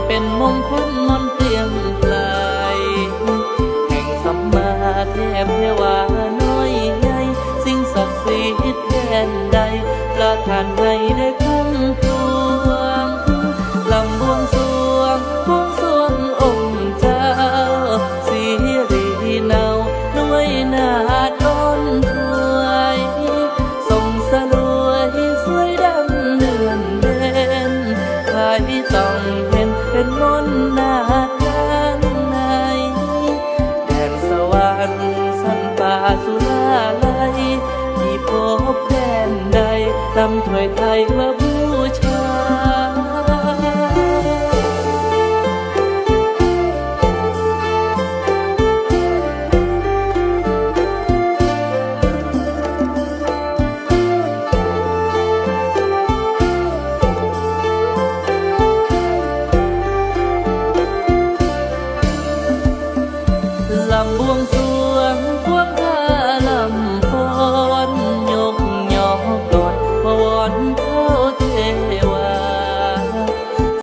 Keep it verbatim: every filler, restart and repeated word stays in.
เป็นมงคลมนต์เตรียมไกลแห่งสัมมาเทพเทวาน้อยใหญ่สิ่งศักดิ์สิทธิ์แดนใดประทานให้ได้คุ้มครองลำบวงสรวงบวงสรวงองค์เจ้าสีรีเนาด้วยนาดอ้อนถวยทรงสลวยสวยดังเดือนเด่นใครต้องเห็นเป็นมนต์นาดด้านในแดนสวรรค์สันป่าสุราลัยที่พบแดนใดตำถวยไทยว่าบูชาลำบวงสรวงพวงข้าลำฟ้อนยกย่อก่อนพวอน